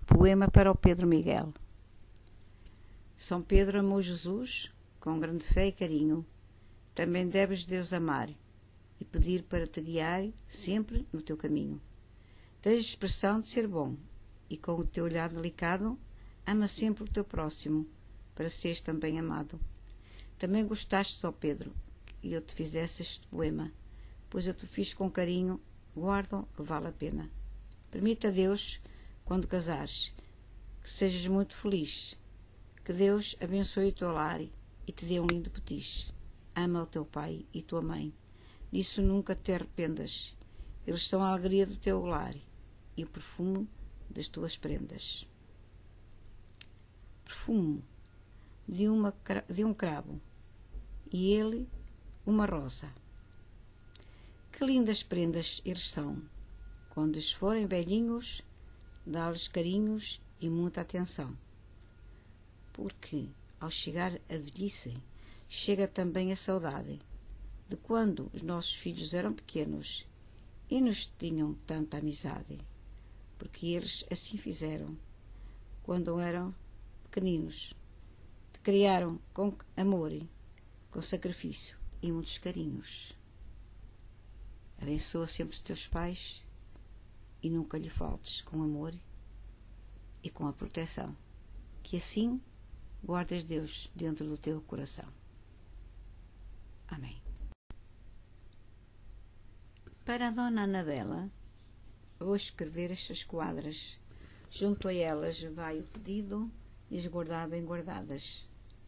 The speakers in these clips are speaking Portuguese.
Poema para o Pedro Miguel. São Pedro amou Jesus com grande fé e carinho. Também deves Deus amar e pedir para te guiar sempre no teu caminho. Tens a expressão de ser bom e com o teu olhar delicado ama sempre o teu próximo para seres também amado. Também gostaste, ó Pedro, que eu te fizesse este poema, pois eu te fiz com carinho, guardo que vale a pena. Permita a Deus, quando casares, que sejas muito feliz, que Deus abençoe o teu lar e te dê um lindo petis. Ama o teu pai e tua mãe, disso nunca te arrependas, eles são a alegria do teu lar e o perfume das tuas prendas. Perfume de um cravo e ele uma rosa. Que lindas prendas eles são, quando eles forem velhinhos, dá-lhes carinhos e muita atenção, porque ao chegar a velhice chega também a saudade de quando os nossos filhos eram pequenos e nos tinham tanta amizade, porque eles assim fizeram quando eram pequeninos, te criaram com amor, com sacrifício e muitos carinhos. Abençoa sempre os teus pais e nunca lhe faltes com amor e com a proteção, que assim guardas Deus dentro do teu coração. Amém. Para a Dona Anabela, vou escrever estas quadras. Junto a elas vai o pedido de as guardar bem guardadas.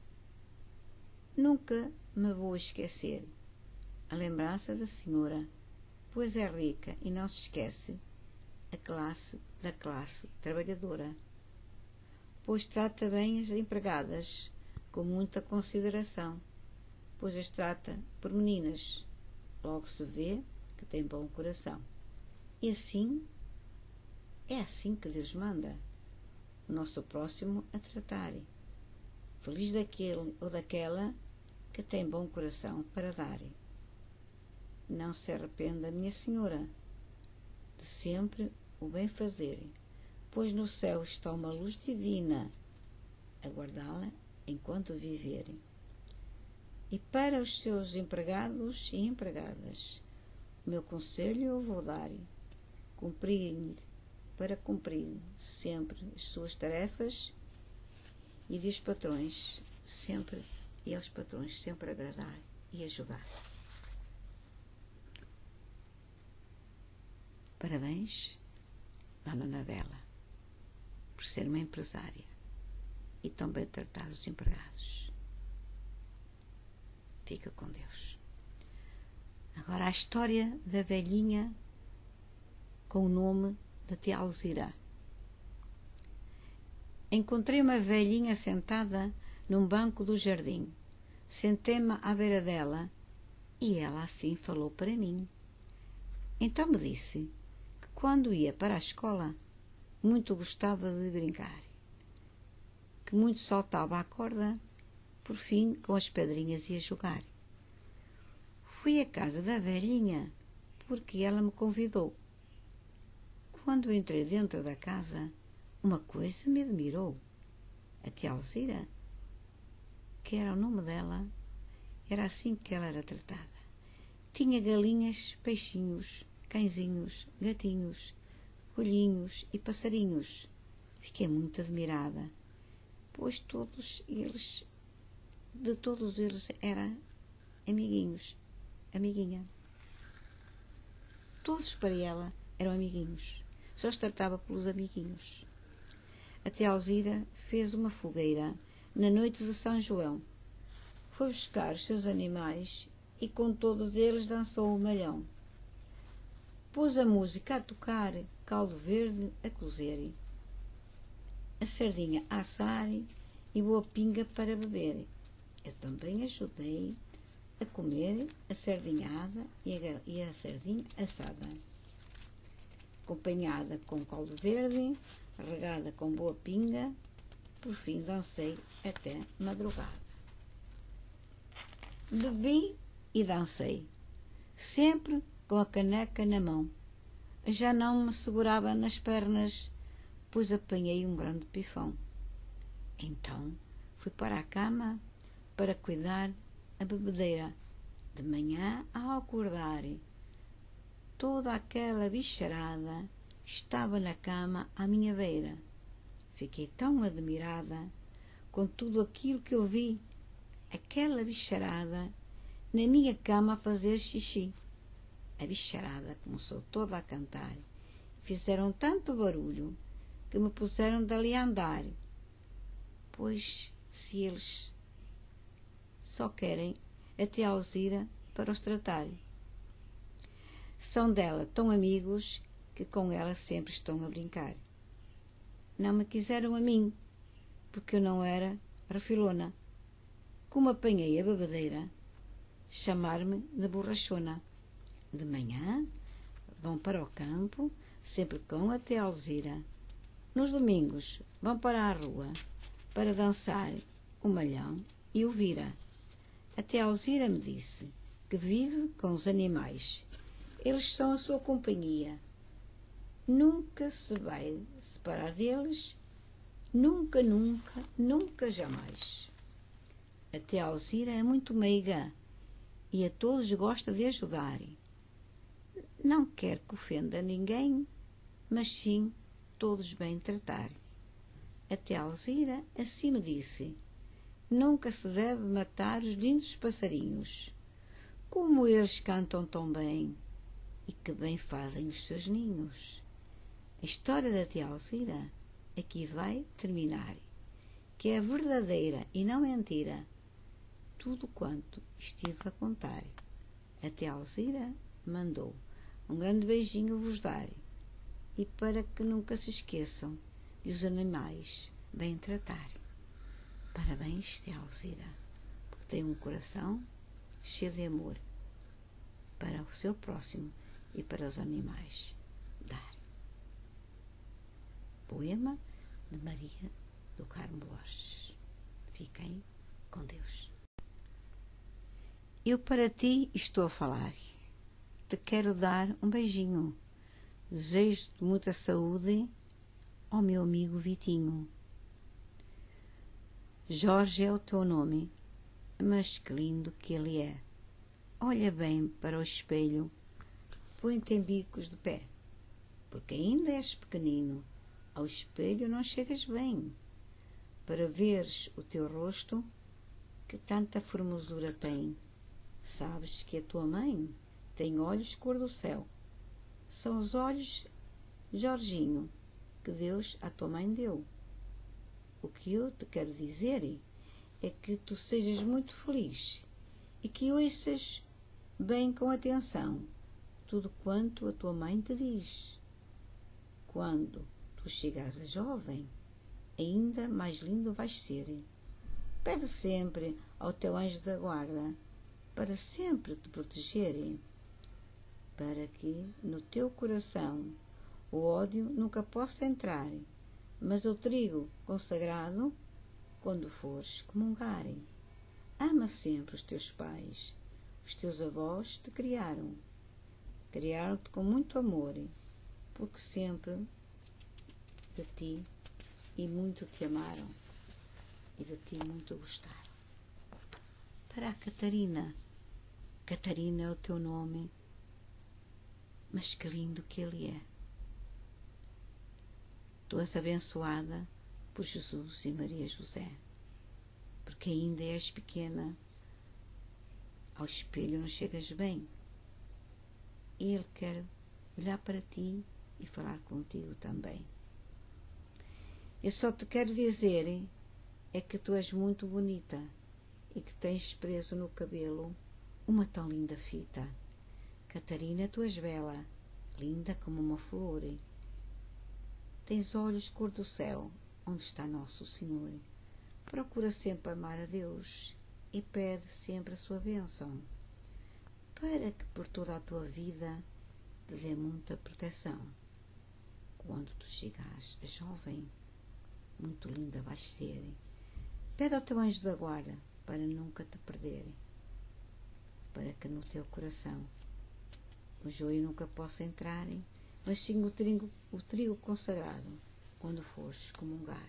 Nunca me vou esquecer a lembrança da senhora, pois é rica e não se esquece da classe trabalhadora, pois trata bem as empregadas com muita consideração, pois as trata por meninas, logo se vê que tem bom coração. E assim, é assim que Deus manda o nosso próximo a tratar, feliz daquele ou daquela que tem bom coração para dar. Não se arrependa, minha senhora, de sempre o bem fazer, pois no céu está uma luz divina a guardá-la enquanto viver. E para os seus empregados e empregadas, o meu conselho eu vou dar, para cumprir sempre as suas tarefas e aos patrões sempre agradar e ajudar. Parabéns, Dona Anabela, por ser uma empresária e também tratar os empregados. Fica com Deus. Agora a história da velhinha com o nome de Tia Alzira. Encontrei uma velhinha sentada num banco do jardim. Sentei-me à beira dela e ela assim falou para mim. Então me disse que quando ia para a escola muito gostava de brincar, que muito saltava à corda, por fim com as pedrinhas ia jogar. Fui à casa da velhinha porque ela me convidou. Quando entrei dentro da casa, uma coisa me admirou. A Tia Alzira, que era o nome dela, era assim que ela era tratada. Tinha galinhas, peixinhos, cãezinhos, gatinhos, coelhinhos e passarinhos. Fiquei muito admirada, pois de todos eles era amiguinha. Todos para ela eram amiguinhos, só os tratava pelos amiguinhos. A Tia Alzira fez uma fogueira na noite de São João. Foi buscar os seus animais e com todos eles dançou o malhão. Pôs a música a tocar, caldo verde a cozer, a sardinha a assar e boa pinga para beber. Eu também ajudei a comer a sardinhada e a sardinha assada, acompanhada com caldo verde, regada com boa pinga. Por fim dancei até madrugada. Bebi e dancei, sempre com a caneca na mão. Já não me segurava nas pernas, pois apanhei um grande pifão. Então fui para a cama para cuidar a bebedeira. De manhã, ao acordar, toda aquela bicharada estava na cama à minha beira. Fiquei tão admirada com tudo aquilo que eu vi, aquela bicharada na minha cama a fazer xixi. A bicharada começou toda a cantar. Fizeram tanto barulho que me puseram dali a andar, pois se eles só querem a tia Alzira para os tratar. São dela tão amigos que com ela sempre estão a brincar. Não me quiseram a mim, porque eu não era refilona. Como apanhei a bebedeira, chamar-me de borrachona. De manhã vão para o campo, sempre com a tia Alzira. Nos domingos vão para a rua para dançar o malhão e o vira. A tia Alzira me disse que vive com os animais. Eles são a sua companhia. Nunca se vai separar deles. Nunca, nunca, nunca, jamais. A tia Alzira é muito meiga e a todos gosta de ajudar. Não quer que ofenda ninguém, mas sim todos bem tratar. A tia Alzira assim me disse: nunca se deve matar os lindos passarinhos, como eles cantam tão bem e que bem fazem os seus ninhos. A história da tia Alzira aqui vai terminar, que é verdadeira e não mentira tudo quanto estive a contar. A tia Alzira mandou um grande beijinho vos dar, e para que nunca se esqueçam de os animais bem tratar. Parabéns, tia Alzira, porque tem um coração cheio de amor para o seu próximo e para os animais dar. Poema de Maria do Carmo Borges. Fiquem com Deus. Eu para ti estou a falar. Te quero dar um beijinho. Desejo-te muita saúde ao meu amigo Vitinho. Jorge é o teu nome, mas que lindo que ele é. Olha bem para o espelho, põe-te em bicos de pé, porque ainda és pequenino, ao espelho não chegas bem, para veres o teu rosto, que tanta formosura tem. Sabes que a tua mãe tem olhos cor do céu. São os olhos, Jorginho, que Deus à tua mãe deu. O que eu te quero dizer é que tu sejas muito feliz e que ouças bem com atenção tudo quanto a tua mãe te diz. Quando tu chegares a jovem, ainda mais lindo vais ser. Pede sempre ao teu anjo da guarda para sempre te proteger, para que no teu coração o ódio nunca possa entrar, mas o trigo consagrado, quando fores comungar. Ama sempre os teus pais. Os teus avós te criaram. Criaram-te com muito amor, porque sempre de ti e muito te amaram e de ti muito gostaram. Para a Catarina. Catarina é o teu nome, mas que lindo que ele é. Tu és abençoada por Jesus e Maria José, porque ainda és pequena, ao espelho não chegas bem. E Ele quer olhar para ti e falar contigo também. Eu só te quero dizer é que tu és muito bonita e que tens preso no cabelo uma tão linda fita. Catarina, tu és bela, linda como uma flor. Tens olhos cor do céu, onde está Nosso Senhor. Procura sempre amar a Deus e pede sempre a sua bênção, para que por toda a tua vida te dê muita proteção. Quando tu chegares a jovem, muito linda vais ser. Pede ao teu anjo da guarda para nunca te perder, para que no teu coração o joio nunca possa entrar, mas sim o trigo consagrado, quando fores comungar.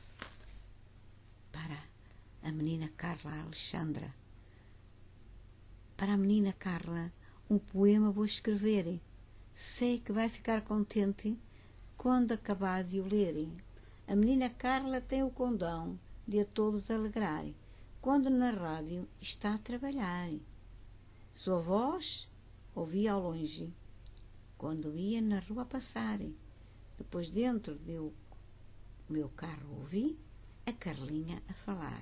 Para a menina Carla Alexandra. Para a menina Carla, um poema vou escrever. Sei que vai ficar contente quando acabar de o ler. A menina Carla tem o condão de a todos alegrar, quando na rádio está a trabalhar. Sua voz ouvi ao longe, quando ia na rua passar. Depois dentro do meu carro ouvi a Carlinha a falar.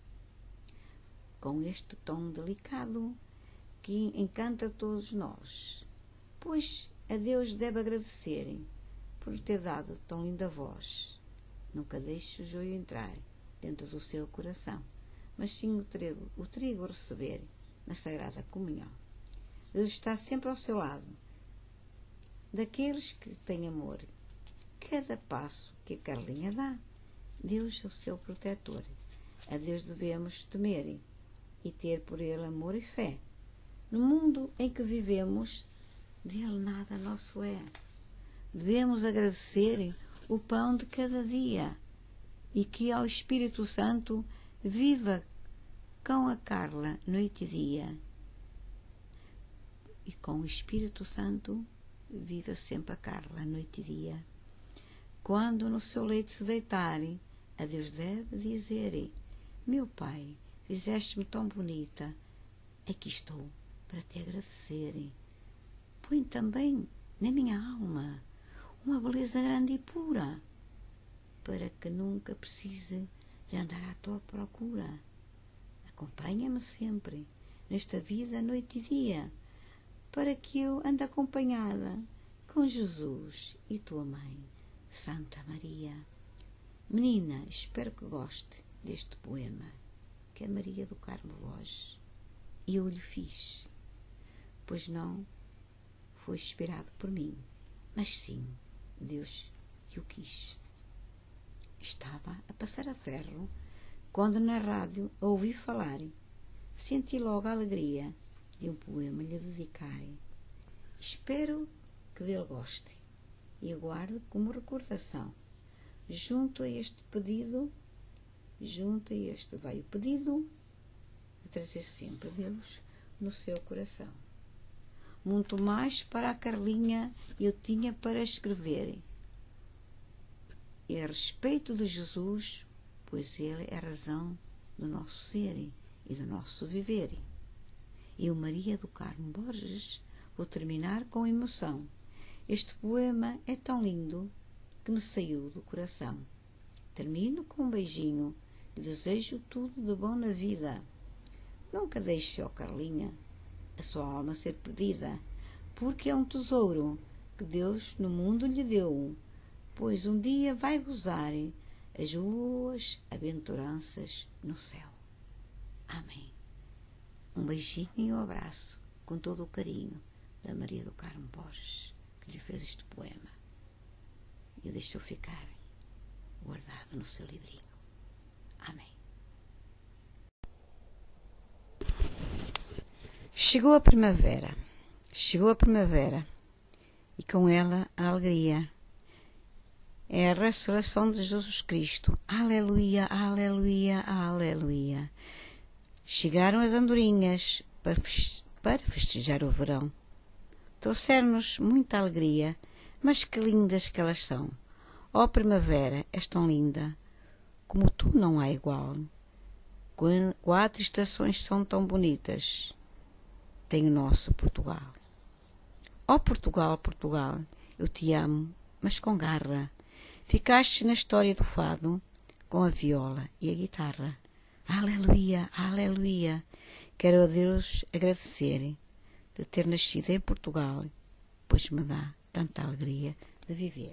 Com este tom delicado que encanta todos nós, pois a Deus deve agradecer por ter dado tão linda voz. Nunca deixe o joio entrar dentro do seu coração, mas sim o trigo receber na Sagrada Comunhão. Deus está sempre ao seu lado, daqueles que têm amor. Cada passo que a Carlinha dá, Deus é o seu protetor. A Deus devemos temer e ter por Ele amor e fé. No mundo em que vivemos, dele nada nosso é. Devemos agradecer o pão de cada dia e que ao Espírito Santo viva com a Carla noite e dia. E com o Espírito Santo viva sempre a Carla noite e dia. Quando no seu leito se deitar, a Deus deve dizer: meu Pai, fizeste-me tão bonita, aqui estou para te agradecer. Põe também na minha alma uma beleza grande e pura, para que nunca precise de andar à tua procura. Acompanha-me sempre nesta vida, noite e dia, para que eu ande acompanhada com Jesus e tua mãe, Santa Maria. Menina, espero que goste deste poema que a Maria do Carmo Vós e eu lhe fiz, pois não foi inspirado por mim, mas sim Deus que o quis. Estava a passar a ferro quando na rádio a ouvi falar. Senti logo a alegria de um poema lhe dedicar. Espero que dele goste e aguarde como recordação. Junto a este vai o pedido de trazer sempre Deus no seu coração. Muito mais para a Carlinha eu tinha para escrever. E a respeito de Jesus, pois Ele é a razão do nosso ser e do nosso viver. Eu, Maria do Carmo Borges, vou terminar com emoção. Este poema é tão lindo que me saiu do coração. Termino com um beijinho e desejo tudo de bom na vida. Nunca deixe, ó Carlinha, a sua alma ser perdida, porque é um tesouro que Deus no mundo lhe deu, pois um dia vai gozar as boas aventuranças no céu. Amém. Um beijinho e um abraço com todo o carinho da Maria do Carmo Borges, que lhe fez este poema e o deixou ficar guardado no seu livrinho. Amém. Chegou a primavera e com ela a alegria. É a ressurreição de Jesus Cristo. Aleluia, aleluia, aleluia. Chegaram as andorinhas para festejar o verão. Trouxeram-nos muita alegria, mas que lindas que elas são. Ó primavera, és tão linda, como tu não há igual. 4 estações são tão bonitas, tem o nosso Portugal. Ó Portugal, Portugal, eu te amo, mas com garra. Ficaste na história do fado, com a viola e a guitarra. Aleluia, aleluia. Quero a Deus agradecer de ter nascido em Portugal, pois me dá tanta alegria de viver.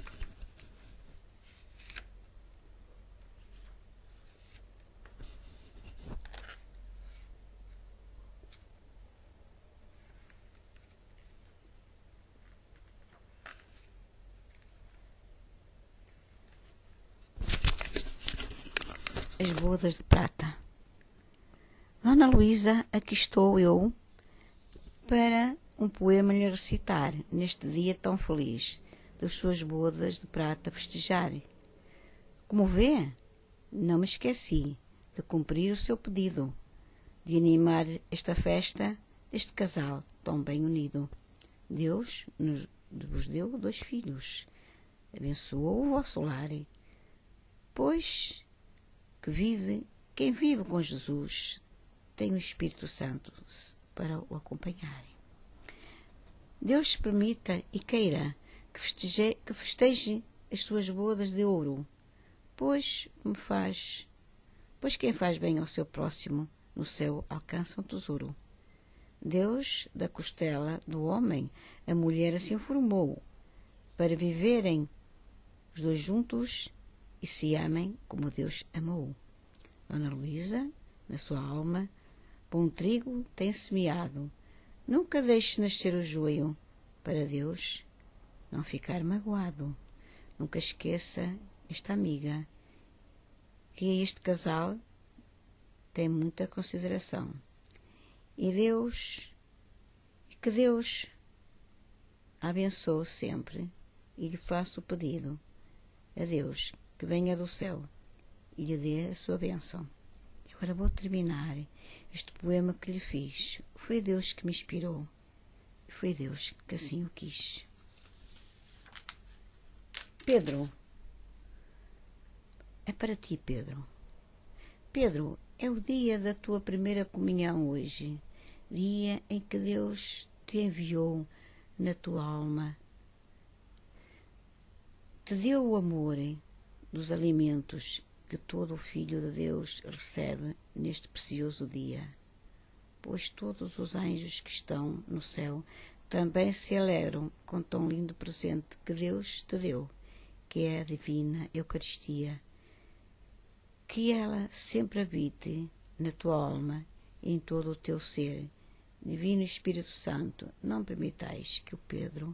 As bodas de prata. Dona Luísa, aqui estou eu para um poema lhe recitar neste dia tão feliz das suas bodas de prata festejar. Como vê, não me esqueci de cumprir o seu pedido, de animar esta festa deste casal tão bem unido. Deus vos deu 2 filhos, abençoou o vosso lar, pois quem vive com Jesus tem o Espírito Santo para o acompanhar. Deus permita e queira que festeje as suas bodas de ouro, pois quem faz bem ao seu próximo, no céu alcança um tesouro. Deus, da costela do homem, a mulher assim formou, para viverem os 2 juntos e se amem como Deus amou. Dona Luísa, na sua alma, bom trigo tem semeado. Nunca deixe nascer o joio, para Deus não ficar magoado. Nunca esqueça esta amiga, que este casal tem muita consideração. E que Deus a abençoe sempre e lhe faça o pedido a Deus que venha do céu e lhe dê a sua bênção. E agora vou terminar este poema que lhe fiz. Foi Deus que me inspirou e foi Deus que assim o quis. Pedro, é para ti, Pedro. Pedro, é o dia da tua primeira comunhão hoje, dia em que Deus te enviou na tua alma, te deu o amor dos alimentos que todo o Filho de Deus recebe neste precioso dia, pois todos os anjos que estão no céu também se alegram com tão lindo presente que Deus te deu, que é a divina Eucaristia. Que ela sempre habite na tua alma e em todo o teu ser. Divino Espírito Santo, não permitais que o Pedro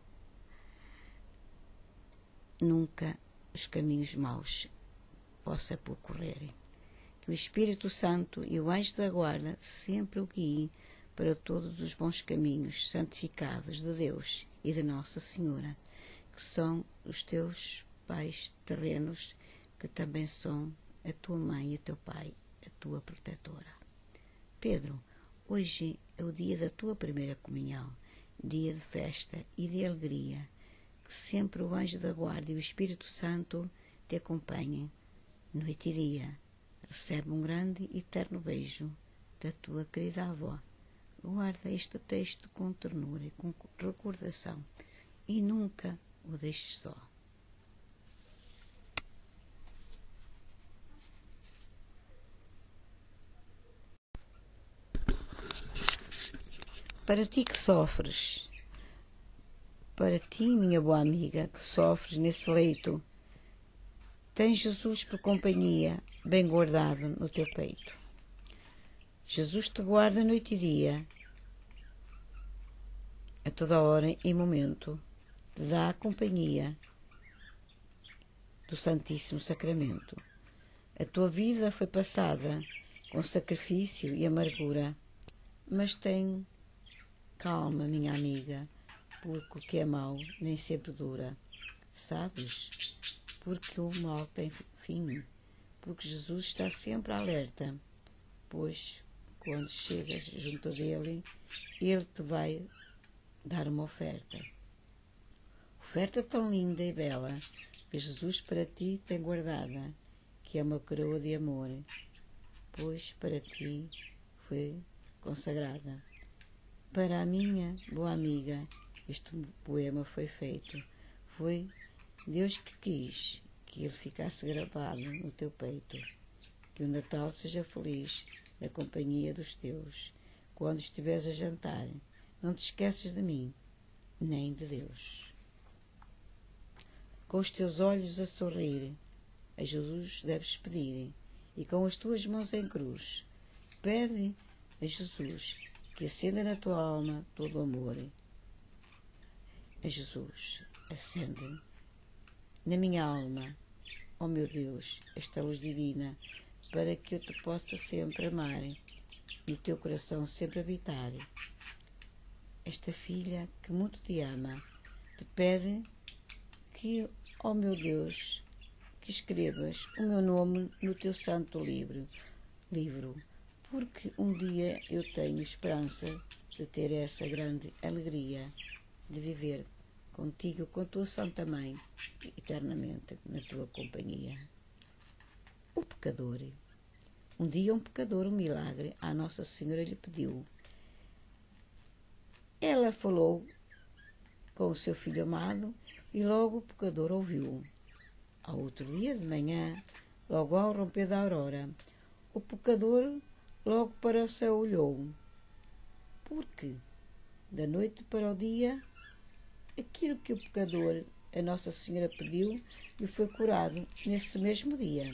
nunca os caminhos maus possa percorrer. Que o Espírito Santo e o anjo da guarda sempre o guiem para todos os bons caminhos santificados de Deus e de Nossa Senhora, que são os teus pais terrenos, que também são a tua mãe e o teu pai, a tua protetora. Pedro, hoje é o dia da tua primeira comunhão, dia de festa e de alegria. Que sempre o anjo da guarda e o Espírito Santo te acompanhem, noite e dia. Recebe um grande e eterno beijo da tua querida avó. Guarda este texto com ternura e com recordação e nunca o deixes só. Para ti que sofres, para ti, minha boa amiga, que sofres nesse leito, tens Jesus por companhia, bem guardado no teu peito. Jesus te guarda noite e dia, a toda hora e momento, te dá a companhia do Santíssimo Sacramento. A tua vida foi passada com sacrifício e amargura, mas tem calma, minha amiga, porque o que é mau nem sempre dura. Sabes? Porque o mal tem fim, porque Jesus está sempre alerta, pois quando chegas junto dele, ele te vai dar uma oferta. Oferta tão linda e bela que Jesus para ti tem guardada, que é uma coroa de amor, pois para ti foi consagrada. Para a minha boa amiga, este poema foi feito. Foi Deus que quis que ele ficasse gravado no teu peito. Que o Natal seja feliz na companhia dos teus. Quando estiveres a jantar, não te esqueças de mim, nem de Deus. Com os teus olhos a sorrir, a Jesus deves pedir, e com as tuas mãos em cruz, pede a Jesus que acenda na tua alma todo o amor. A Jesus, acende na minha alma, ó meu Deus, esta luz divina, para que eu te possa sempre amar e o teu coração sempre habitar. Esta filha que muito te ama, te pede que, ó meu Deus, que escrevas o meu nome no teu santo livro, porque um dia eu tenho esperança de ter essa grande alegria de viver contigo, com a tua Santa Mãe, eternamente na tua companhia. O pecador. Um dia um pecador, um milagre, a Nossa Senhora lhe pediu. Ela falou com o seu filho amado e logo o pecador ouviu. Ao outro dia de manhã, logo ao romper da aurora, o pecador logo para o céu olhou, porque da noite para o dia, aquilo que o pecador, a Nossa Senhora pediu, lhe foi curado nesse mesmo dia.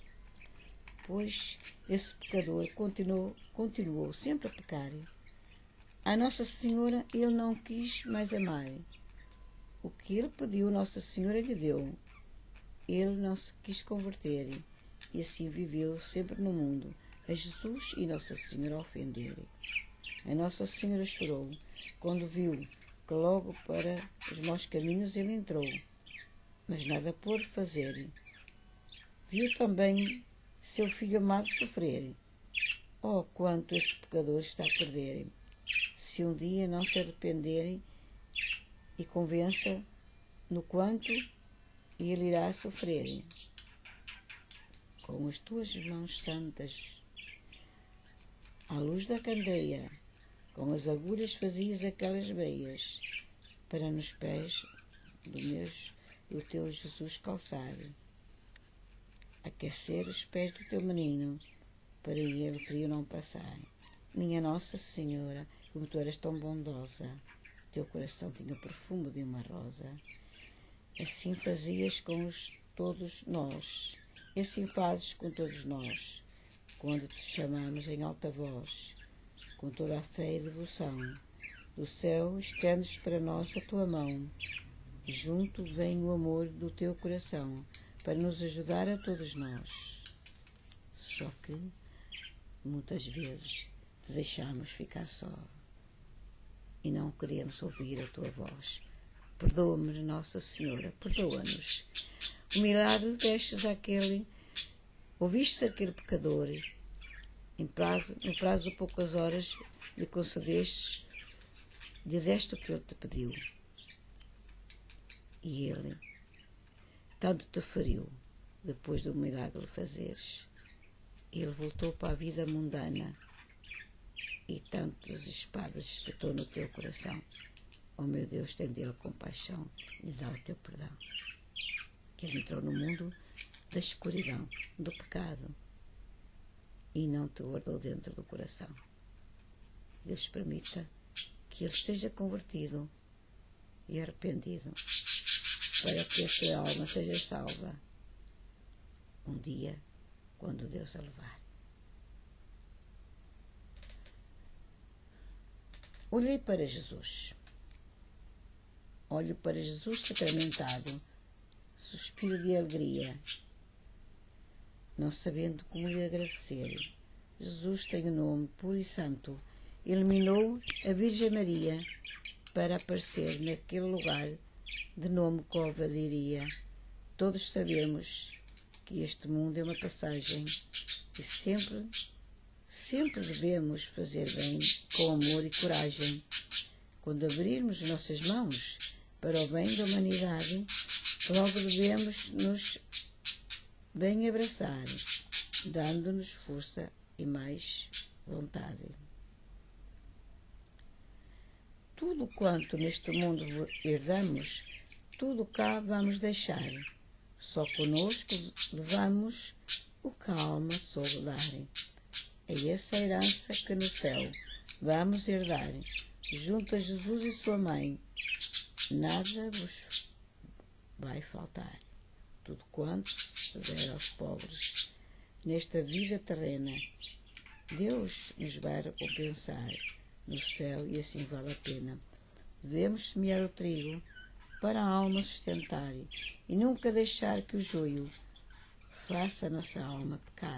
Pois esse pecador continuou sempre a pecar. A Nossa Senhora ele não quis mais amar. O que ele pediu, Nossa Senhora lhe deu. Ele não se quis converter e assim viveu sempre no mundo, a Jesus e Nossa Senhora ofenderem. A Nossa Senhora chorou quando viu que logo para os maus caminhos ele entrou, mas nada pôde fazer. Viu também seu filho amado sofrer. Oh, quanto esse pecador está a perder! Se um dia não se arrependerem e convença no quanto ele irá sofrer. Com as tuas mãos santas, à luz da candeia, com as agulhas fazias aquelas veias, para nos pés do teu Jesus calçar, aquecer os pés do teu menino, para ele frio não passar. Minha Nossa Senhora, como tu eras tão bondosa, teu coração tinha perfume de uma rosa. Assim fazias com todos nós, e assim fazes com todos nós, quando te chamamos em alta voz, com toda a fé e devoção. Do céu estendes para nós a tua mão, e junto vem o amor do teu coração, para nos ajudar a todos nós. Só que, muitas vezes, te deixamos ficar só, e não queremos ouvir a tua voz. Perdoa-me, Nossa Senhora, perdoa-nos. O milagre destes àquele, ouviste aquele pecador, no prazo de poucas horas lhe concedeste, lhe deste o que ele te pediu. E ele tanto te feriu, depois do milagre fazeres. Ele voltou para a vida mundana e tantas espadas espetou no teu coração. Oh meu Deus, tem dele compaixão, lhe dá o teu perdão. Que ele entrou no mundo da escuridão, do pecado, e não te guardou dentro do coração. Deus permita que ele esteja convertido e arrependido, para que a sua alma seja salva um dia, quando Deus a levar. Olhei para Jesus. Olho para Jesus sacramentado, suspiro de alegria, não sabendo como lhe agradecer. Jesus tem o nome puro e santo, iluminou a Virgem Maria para aparecer naquele lugar de nome covardia. Todos sabemos que este mundo é uma passagem e sempre devemos fazer bem com amor e coragem. Quando abrirmos nossas mãos para o bem da humanidade, logo devemos nos bem abraçar, dando-nos força e mais vontade. Tudo quanto neste mundo herdamos, tudo cá vamos deixar. Só conosco levamos o que a alma soube dar. É essa herança que no céu vamos herdar, junto a Jesus e sua mãe. Nada vos vai faltar. Tudo quanto se der aos pobres nesta vida terrena, Deus nos vai recompensar no céu e assim vale a pena. Devemos semear o trigo para a alma sustentar e nunca deixar que o joio faça a nossa alma pecar.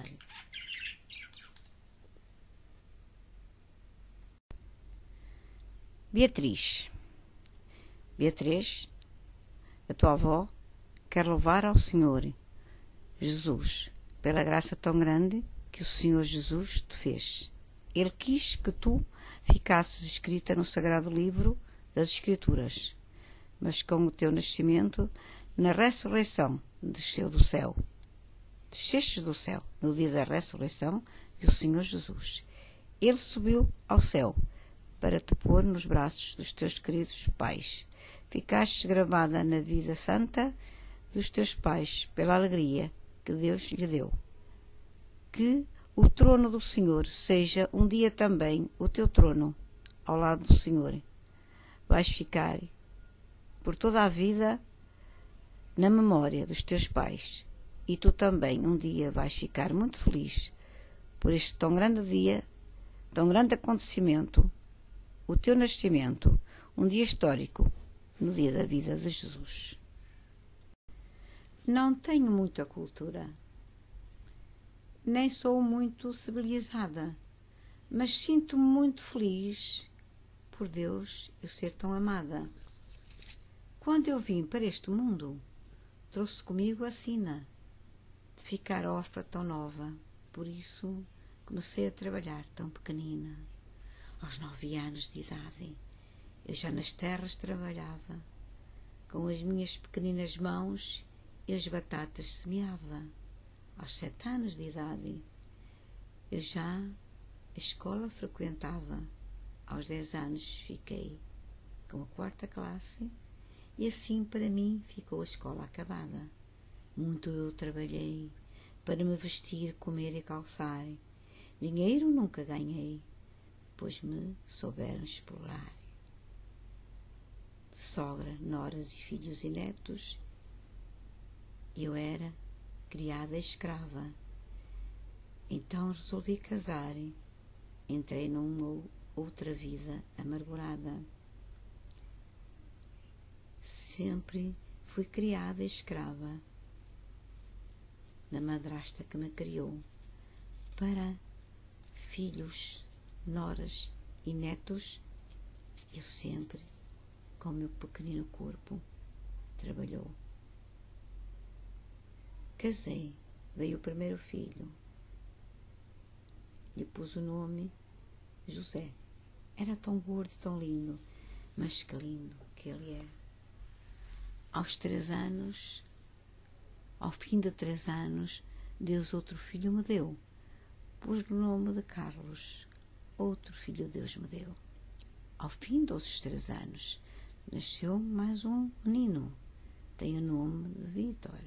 Beatriz, a tua avó, quer louvar ao Senhor Jesus pela graça tão grande que o Senhor Jesus te fez. Ele quis que tu ficasses escrita no sagrado livro das Escrituras, mas com o teu nascimento, na ressurreição, desceu do céu. Desceste do céu no dia da ressurreição do Senhor Jesus. Ele subiu ao céu para te pôr nos braços dos teus queridos pais. Ficaste gravada na vida santa dos teus pais pela alegria que Deus lhe deu. Que o trono do Senhor seja um dia também o teu trono ao lado do Senhor. Vais ficar por toda a vida na memória dos teus pais, e tu também um dia vais ficar muito feliz por este tão grande dia, tão grande acontecimento, o teu nascimento, um dia histórico, no dia da vida de Jesus. Não tenho muita cultura, nem sou muito civilizada, mas sinto-me muito feliz por Deus eu ser tão amada. Quando eu vim para este mundo, trouxe comigo a sina de ficar órfã tão nova. Por isso comecei a trabalhar tão pequenina. Aos 9 anos de idade, eu já nas terras trabalhava. Com as minhas pequeninas mãos, eu as batatas semeava. Aos 7 anos de idade, eu já a escola frequentava. Aos 10 anos fiquei com a 4ª classe e assim para mim ficou a escola acabada. Muito eu trabalhei para me vestir, comer e calçar. Dinheiro nunca ganhei, pois me souberam explorar. De sogra, noras e filhos e netos, eu era criada escrava. Então resolvi casar. Entrei numa outra vida amargurada. Sempre fui criada escrava da madrasta que me criou. Para filhos, noras e netos, eu sempre, com o meu pequenino corpo, trabalhou. Casei, veio o primeiro filho. Lhe pus o nome José. Era tão gordo, tão lindo, mas que lindo que ele é. Aos 3 anos, ao fim de 3 anos, Deus outro filho me deu. Pus-lhe o nome de Carlos. Outro filho Deus me deu. Ao fim dos 3 anos, nasceu mais um menino. Tem o nome de Vítor,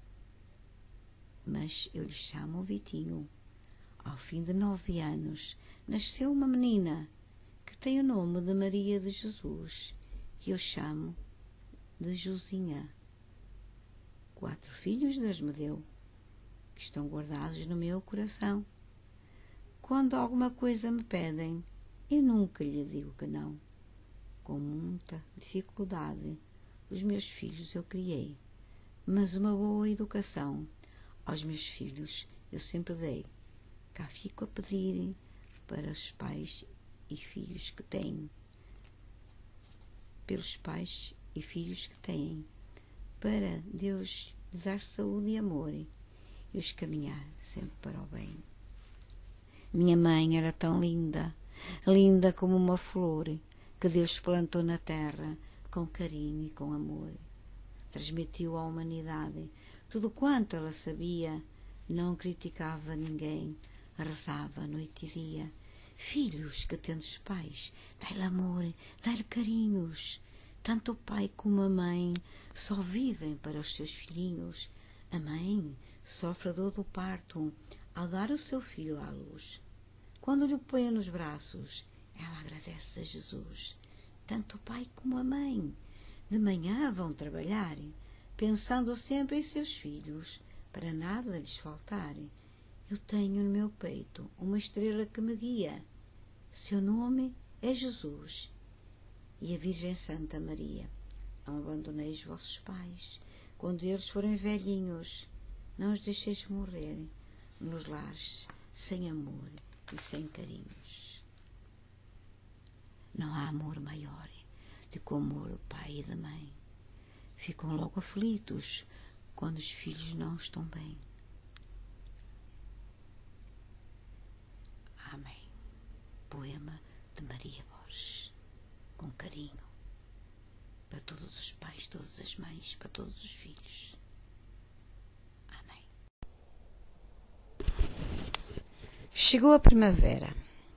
mas eu lhe chamo Vitinho. Ao fim de 9 anos, nasceu uma menina que tem o nome de Maria de Jesus, que eu chamo de Josinha. 4 filhos Deus me deu, que estão guardados no meu coração. Quando alguma coisa me pedem, eu nunca lhe digo que não. Com muita dificuldade, os meus filhos eu criei, mas uma boa educação aos meus filhos eu sempre dei. Cá fico a pedir para os pais e filhos que têm, pelos pais e filhos que têm, para Deus lhe dar saúde e amor e os caminhar sempre para o bem. Minha mãe era tão linda, linda como uma flor que Deus plantou na terra com carinho e com amor. Transmitiu à humanidade tudo quanto ela sabia, não criticava ninguém, rezava noite e dia. Filhos que tendes pais, dai-lhe amor, dai-lhe carinhos. Tanto o pai como a mãe só vivem para os seus filhinhos. A mãe sofre a dor do parto ao dar o seu filho à luz. Quando lhe põe nos braços, ela agradece a Jesus. Tanto o pai como a mãe de manhã vão trabalhar, pensando sempre em seus filhos, para nada lhes faltar. Eu tenho no meu peito uma estrela que me guia. Seu nome é Jesus. E a Virgem Santa Maria. Não abandoneis os vossos pais. Quando eles forem velhinhos, não os deixeis morrer nos lares, sem amor e sem carinhos. Não há amor maior do que o amor do pai e da mãe. Ficam logo aflitos quando os filhos não estão bem. Amém. Poema de Maria Borges, com carinho, para todos os pais, todas as mães, para todos os filhos. Amém. Chegou a primavera,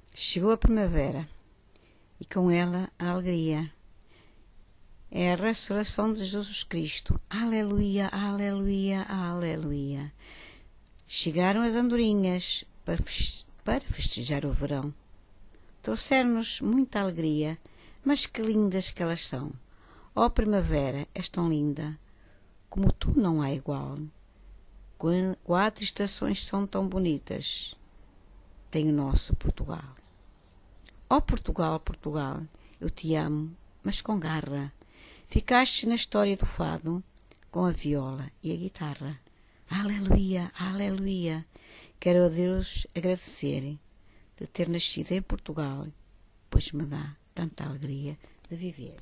e com ela a alegria. É a ressurreição de Jesus Cristo. Aleluia, aleluia, aleluia. Chegaram as andorinhas para festejar o verão. Trouxeram-nos muita alegria, mas que lindas que elas são. Ó primavera, és tão linda, como tu não há igual. 4 estações são tão bonitas, tem o nosso Portugal. Ó Portugal, Portugal, eu te amo, mas com garra. Ficaste na história do fado, com a viola e a guitarra. Aleluia, aleluia. Quero a Deus agradecer de ter nascido em Portugal, pois me dá tanta alegria de viver.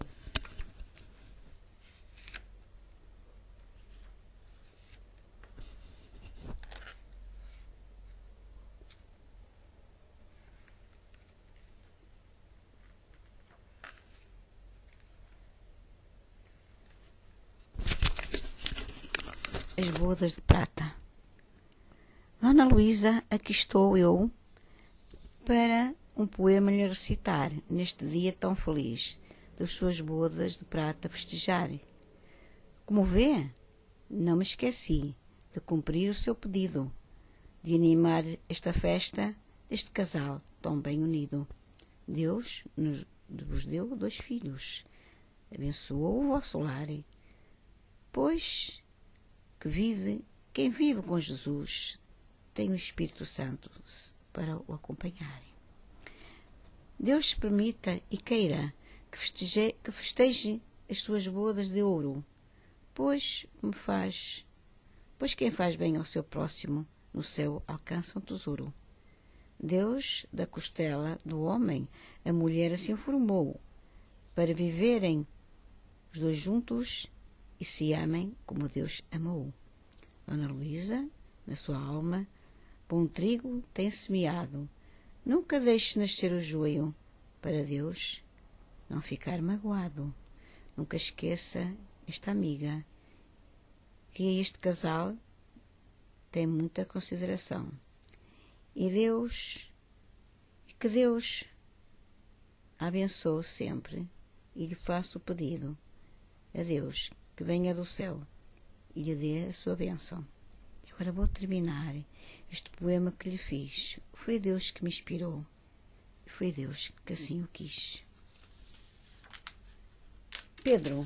As bodas de prata. Dona Luísa, aqui estou eu para um poema lhe recitar neste dia tão feliz das suas bodas de prata festejar. Como vê, não me esqueci de cumprir o seu pedido, de animar esta festa deste casal tão bem unido. Deus vos deu 2 filhos, abençoou o vosso lar, pois quem vive com Jesus tem o Espírito Santo para o acompanhar. Deus permita e queira que festeje as suas bodas de ouro, pois quem faz bem ao seu próximo, no céu alcança um tesouro. Deus, da costela do homem, a mulher assim formou, para viverem os 2 juntos e se amem como Deus amou. Dona Luísa, na sua alma, bom trigo tem semeado. Nunca deixe nascer o joio, para Deus não ficar magoado. Nunca esqueça esta amiga, que este casal tem muita consideração. E que Deus a abençoe sempre, e lhe faço o pedido a Deus que venha do céu e lhe dê a sua bênção. Agora vou terminar este poema que lhe fiz. Foi Deus que me inspirou e foi Deus que assim o quis. Pedro,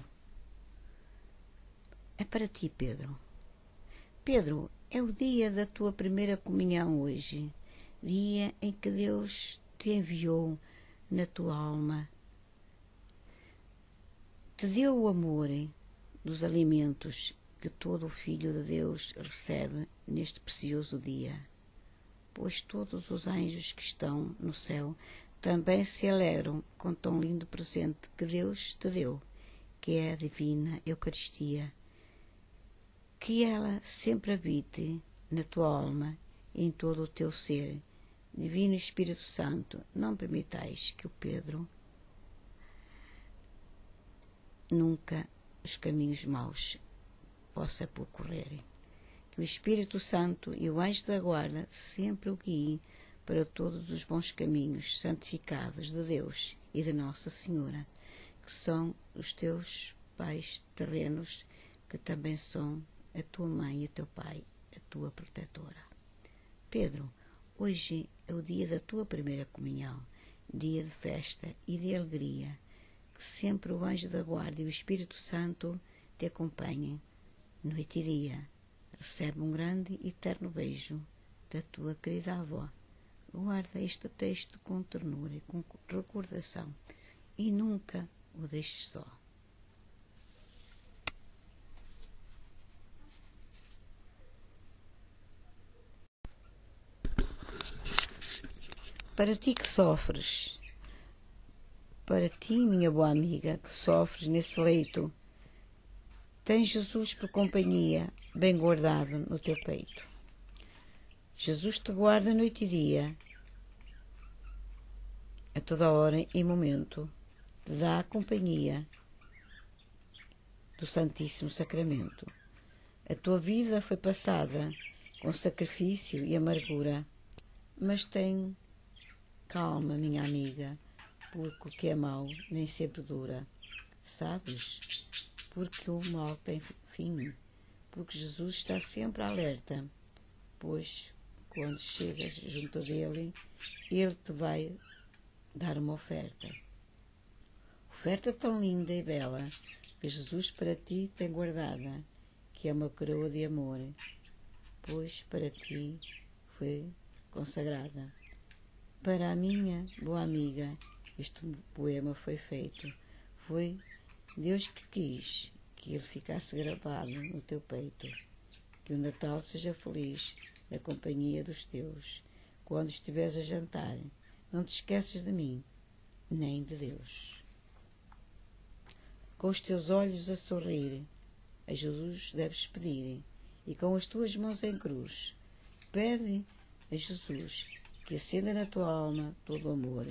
é para ti, Pedro. Pedro, é o dia da tua primeira comunhão hoje, dia em que Deus te enviou na tua alma, te deu o amor dos alimentos que todo o Filho de Deus recebe neste precioso dia, pois todos os anjos que estão no céu também se alegram com tão lindo presente que Deus te deu, que é a divina Eucaristia. Que ela sempre habite na tua alma e em todo o teu ser. Divino Espírito Santo, não permitais que o Pedro nunca os caminhos maus possa percorrer. Que o Espírito Santo e o anjo da guarda sempre o guiem para todos os bons caminhos santificados de Deus e de Nossa Senhora, que são os teus pais terrenos, que também são a tua mãe e o teu pai, a tua protetora. Pedro, hoje é o dia da tua primeira comunhão, dia de festa e de alegria. Que sempre o anjo da guarda e o Espírito Santo te acompanhem, noite e dia. Recebe um grande e eterno beijo da tua querida avó. Guarda este texto com ternura e com recordação e nunca o deixes só. Para ti que sofres, para ti, minha boa amiga, que sofres nesse leito Tens Jesus por companhia, bem guardado no teu peito. Jesus te guarda noite e dia, a toda hora e momento, te dá a companhia do Santíssimo Sacramento. A tua vida foi passada com sacrifício e amargura, mas tem calma, minha amiga, porque o que é mau nem sempre dura. Sabes? Porque o mal tem fim, porque Jesus está sempre alerta, pois quando chegas junto dele, ele te vai dar uma oferta. Oferta tão linda e bela que Jesus para ti tem guardada, que é uma coroa de amor, pois para ti foi consagrada. Para a minha boa amiga, este poema foi feito. Foi Deus que quis que ele ficasse gravado no teu peito. Que o Natal seja feliz na companhia dos teus. Quando estiveres a jantar, não te esqueças de mim, nem de Deus. Com os teus olhos a sorrir, a Jesus deves pedir, e com as tuas mãos em cruz, pede a Jesus que acenda na tua alma todo o amor.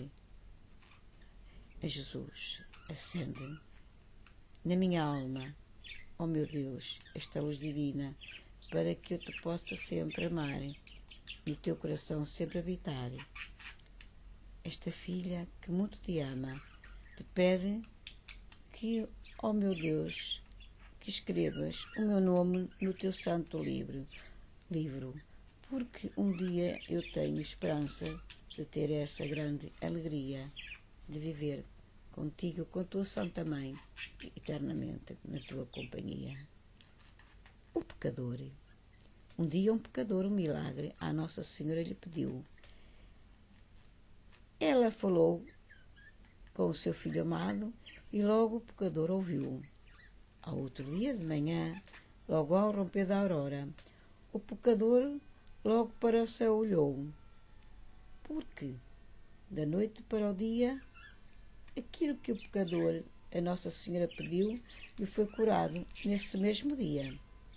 A Jesus, acende na minha alma, ó meu Deus, esta luz divina, para que eu te possa sempre amar, no teu coração sempre habitar. Esta filha que muito te ama, te pede que, ó meu Deus, que escrevas o meu nome no teu santo livro, porque um dia eu tenho esperança de ter essa grande alegria de viver contigo, com a tua Santa Mãe, eternamente na tua companhia. O pecador. Um dia um pecador, um milagre, a Nossa Senhora lhe pediu. Ela falou com o seu filho amado e logo o pecador ouviu. Ao outro dia de manhã, logo ao romper da aurora, o pecador logo para o céu olhou, porque da noite para o dia, aquilo que o pecador, a Nossa Senhora pediu, lhe foi curado nesse mesmo dia.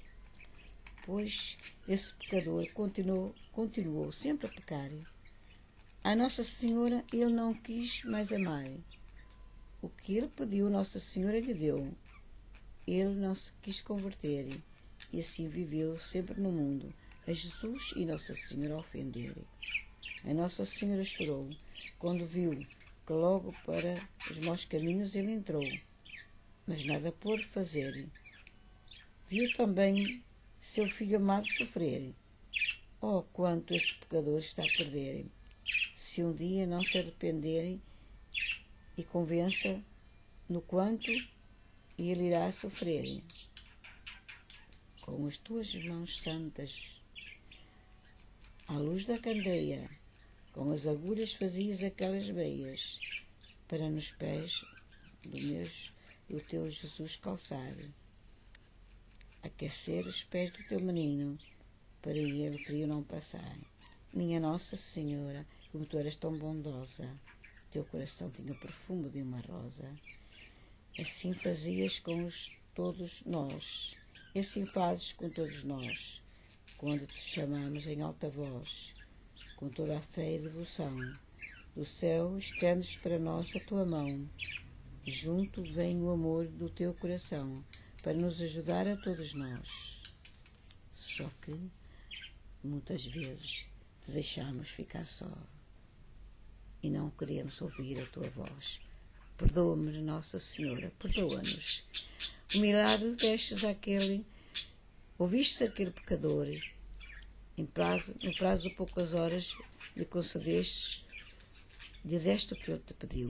Pois esse pecador continuou sempre a pecar. A Nossa Senhora ele não quis mais amar. O que ele pediu, Nossa Senhora lhe deu. Ele não se quis converter e assim viveu sempre no mundo, a Jesus e Nossa Senhora ofender. A Nossa Senhora chorou quando viu que logo para os maus caminhos ele entrou, mas nada pôde fazer. Viu também seu filho amado sofrer. Oh, quanto esse pecador está a perder! Se um dia não se arrepender e convença no quanto ele irá sofrer. Com as tuas mãos santas, à luz da candeia, com as agulhas fazias aquelas veias, para nos pés do teu Jesus calçar, aquecer os pés do teu menino, para ele frio não passar. Minha Nossa Senhora, como tu eras tão bondosa, teu coração tinha o perfume de uma rosa. Assim fazias com todos nós, e assim fazes com todos nós, quando te chamamos em alta voz, com toda a fé e devoção. Do céu estendes para nós a tua mão, e junto vem o amor do teu coração, para nos ajudar a todos nós. Só que, muitas vezes, te deixamos ficar só, e não queremos ouvir a tua voz. Perdoa-me, Nossa Senhora, perdoa-nos. O milagre destes àquele, ouviste aquele pecador, no prazo de poucas horas lhe concedestes, lhe deste o que ele te pediu.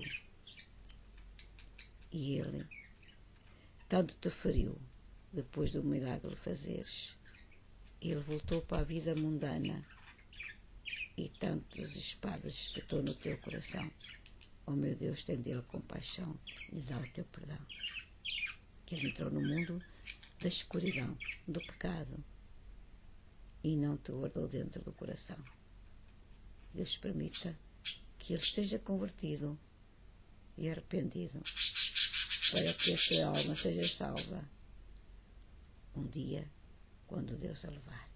E ele tanto te feriu, depois do milagre fazeres. Ele voltou para a vida mundana e tantas espadas espetou no teu coração. Oh meu Deus, tem dele compaixão, lhe dá o teu perdão. Que ele entrou no mundo da escuridão, do pecado, e não te guardou dentro do coração. Deus permita que ele esteja convertido e arrependido, para que a tua alma seja salva um dia, quando Deus a levar.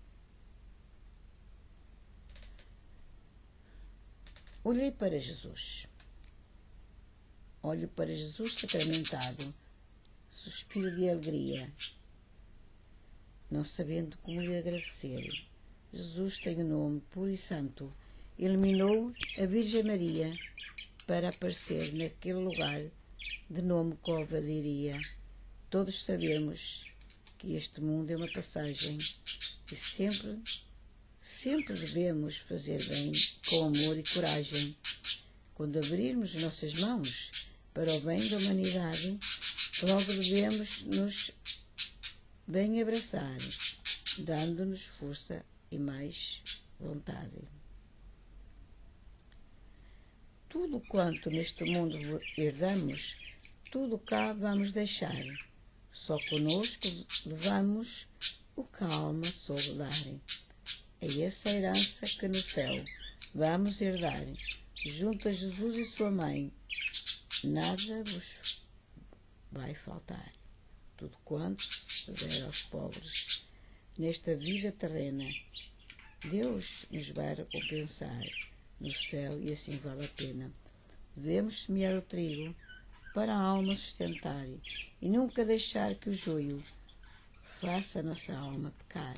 Olhei para Jesus. Olho para Jesus sacramentado, suspiro de alegria, não sabendo como lhe agradecer. Jesus tem o nome puro e santo. Iluminou a Virgem Maria para aparecer naquele lugar de nome covardia. Todos sabemos que este mundo é uma passagem e sempre devemos fazer bem com amor e coragem. Quando abrirmos nossas mãos para o bem da humanidade, logo devemos nos bem abraçar, dando-nos força e mais vontade. Tudo quanto neste mundo herdamos, tudo cá vamos deixar. Só conosco levamos o que a alma soube dar. É essa a herança que no céu vamos herdar, junto a Jesus e sua mãe. Nada vos vai faltar. Tudo quanto se der aos pobres nesta vida terrena, Deus nos vai recompensar no céu e assim vale a pena. Devemos semear o trigo para a alma sustentar e nunca deixar que o joio faça a nossa alma pecar.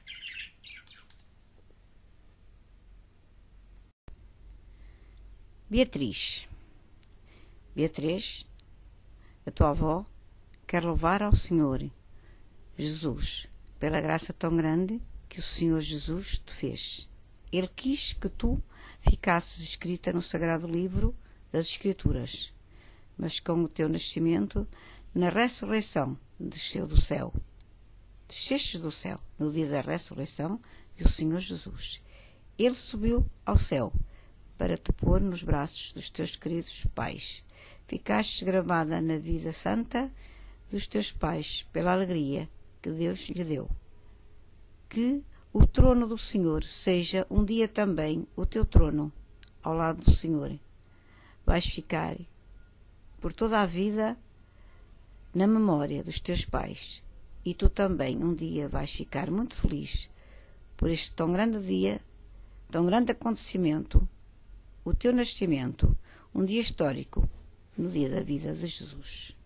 Beatriz. Beatriz, a tua avó, quer louvar ao Senhor Jesus pela graça tão grande que o Senhor Jesus te fez. Ele quis que tu ficasses escrita no sagrado livro das Escrituras, mas com o teu nascimento, na ressurreição, desceu do céu. Desceste do céu no dia da ressurreição do Senhor Jesus. Ele subiu ao céu para te pôr nos braços dos teus queridos pais. Ficaste gravada na vida santa dos teus pais pela alegria que Deus lhe deu. Que o trono do Senhor seja um dia também o teu trono, ao lado do Senhor. Vais ficar por toda a vida na memória dos teus pais, e tu também um dia vais ficar muito feliz por este tão grande dia, tão grande acontecimento, o teu nascimento, um dia histórico, no dia da vida de Jesus.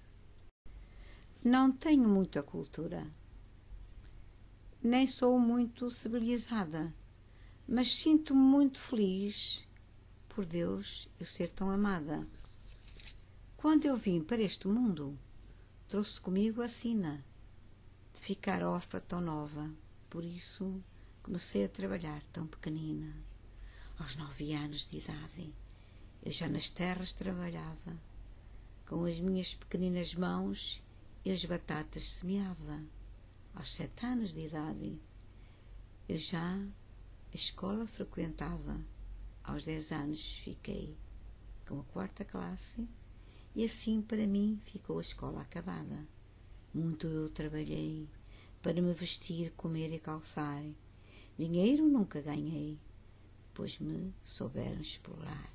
Não tenho muita cultura, nem sou muito civilizada, mas sinto-me muito feliz por Deus eu ser tão amada. Quando eu vim para este mundo, trouxe comigo a sina de ficar órfã tão nova. Por isso comecei a trabalhar tão pequenina. Aos 9 anos de idade, eu já nas terras trabalhava. Com as minhas pequeninas mãos, eu as batatas semeava. Aos 7 anos de idade, eu já a escola frequentava. Aos 10 anos fiquei com a 4ª classe e assim para mim ficou a escola acabada. Muito eu trabalhei para me vestir, comer e calçar. Dinheiro nunca ganhei, pois me souberam explorar.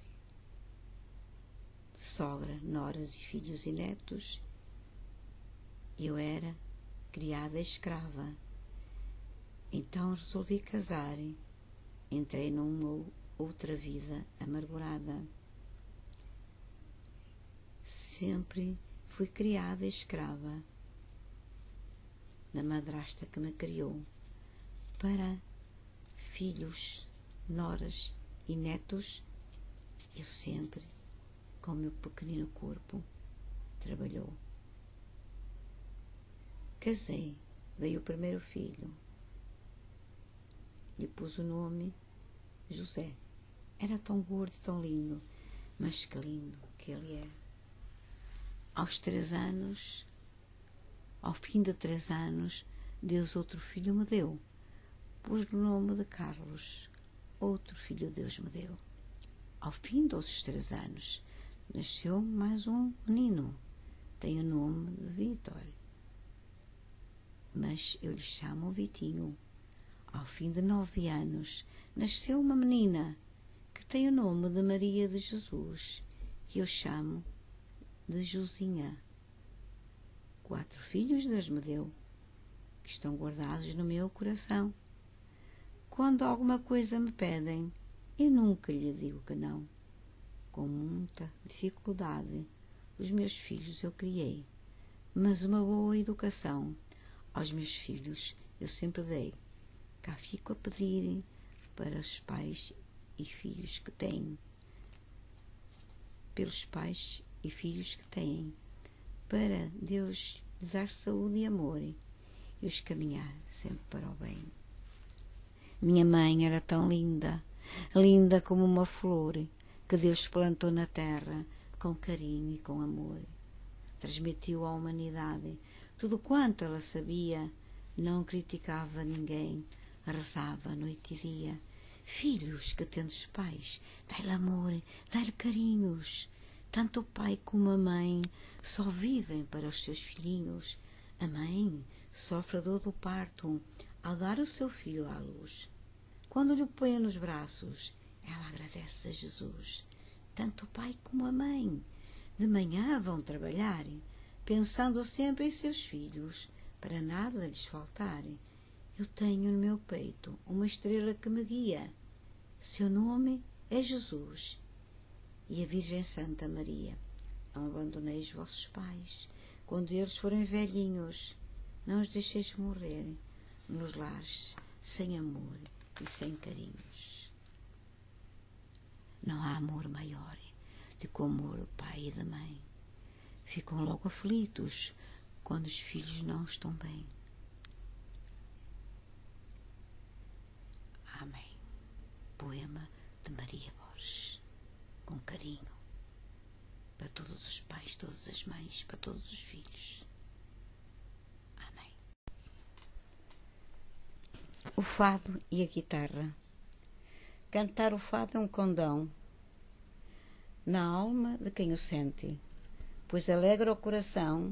De sogra, noras e filhos e netos, eu era criada escrava. Então resolvi casar. Entrei numa outra vida amargurada. Sempre fui criada escrava da madrasta que me criou. Para filhos, noras e netos, eu sempre, com o meu pequenino corpo, trabalhou. Casei, veio o primeiro filho. Lhe pus o nome José. Era tão gordo e tão lindo, mas que lindo que ele é. Aos 3 anos, ao fim de 3 anos, Deus outro filho me deu. Pus-lhe o nome de Carlos. Outro filho Deus me deu. Ao fim dos 3 anos, nasceu mais um menino. Tem o nome de Vítor, mas eu lhe chamo Vitinho. Ao fim de 9 anos, nasceu uma menina que tem o nome de Maria de Jesus, que eu chamo de Josinha. 4 filhos Deus me deu, que que estão guardados no meu coração. Quando alguma coisa me pedem, eu nunca lhe digo que não. Com muita dificuldade, os meus filhos eu criei, mas uma boa educação aos meus filhos eu sempre dei. Cá fico a pedir para os pais e filhos que têm, pelos pais e filhos que têm, para Deus lhe dar saúde e amor e os caminhar sempre para o bem. Minha mãe era tão linda, linda como uma flor que Deus plantou na terra com carinho e com amor. Transmitiu à humanidade tudo quanto ela sabia, não criticava ninguém, rezava noite e dia. Filhos que tendes pais, dai-lhe amor, dai-lhe carinhos. Tanto o pai como a mãe só vivem para os seus filhinhos. A mãe sofre a dor do parto ao dar o seu filho à luz. Quando lhe põe nos braços, ela agradece a Jesus. Tanto o pai como a mãe de manhã vão trabalhar, pensando sempre em seus filhos, para nada lhes faltar. Eu tenho no meu peito uma estrela que me guia. Seu nome é Jesus e a Virgem Santa Maria. Não abandoneis os vossos pais quando eles forem velhinhos. Não os deixeis morrer nos lares sem amor e sem carinhos. Não há amor maior do que o amor do pai e da mãe. Ficam logo aflitos quando os filhos não estão bem. Amém. Poema de Maria Borges, com carinho, para todos os pais, todas as mães, para todos os filhos. Amém. O fado e a guitarra. Cantar o fado é um condão na alma de quem o sente, pois alegra o coração.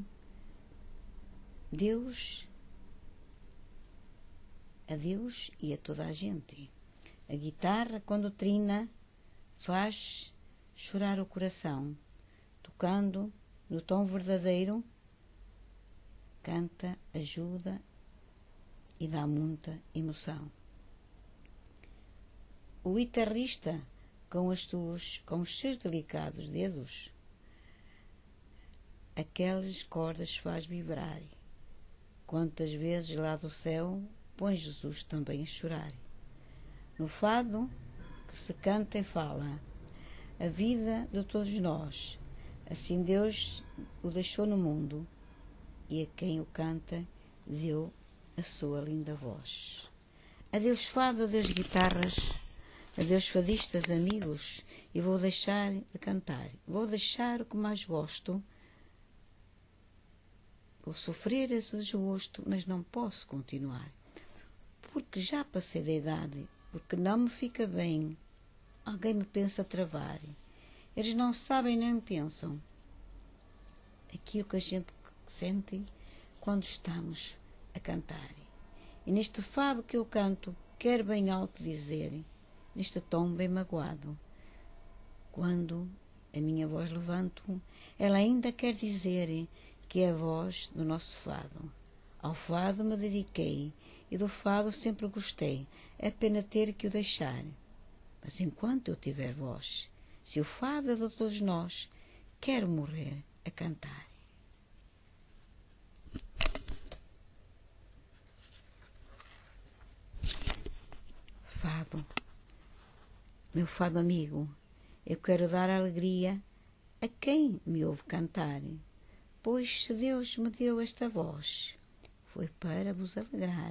A Deus e a toda a gente. A guitarra, quando trina, faz chorar o coração. Tocando no tom verdadeiro, canta, ajuda e dá muita emoção. O guitarrista, com os seus delicados dedos, aquelas cordas faz vibrar. Quantas vezes lá do céu põe Jesus também a chorar. No fado que se canta e fala a vida de todos nós, assim Deus o deixou no mundo e a quem o canta deu a sua linda voz. Adeus fado, adeus guitarras, adeus fadistas amigos, e vou deixar de cantar, vou deixar o que mais gosto. Vou sofrer esse desgosto, mas não posso continuar, porque já passei da idade, porque não me fica bem. Alguém me pensa travar. Eles não sabem nem pensam aquilo que a gente sente quando estamos a cantar. E neste fado que eu canto, quero bem alto dizer, neste tom bem magoado, quando a minha voz levanto, ela ainda quer dizer que é a voz do nosso fado. Ao fado me dediquei e do fado sempre gostei. É pena ter que o deixar. Mas enquanto eu tiver voz, se o fado é de todos nós, quero morrer a cantar. Fado, meu fado amigo, eu quero dar alegria a quem me ouve cantar. Pois se Deus me deu esta voz, foi para vos alegrar,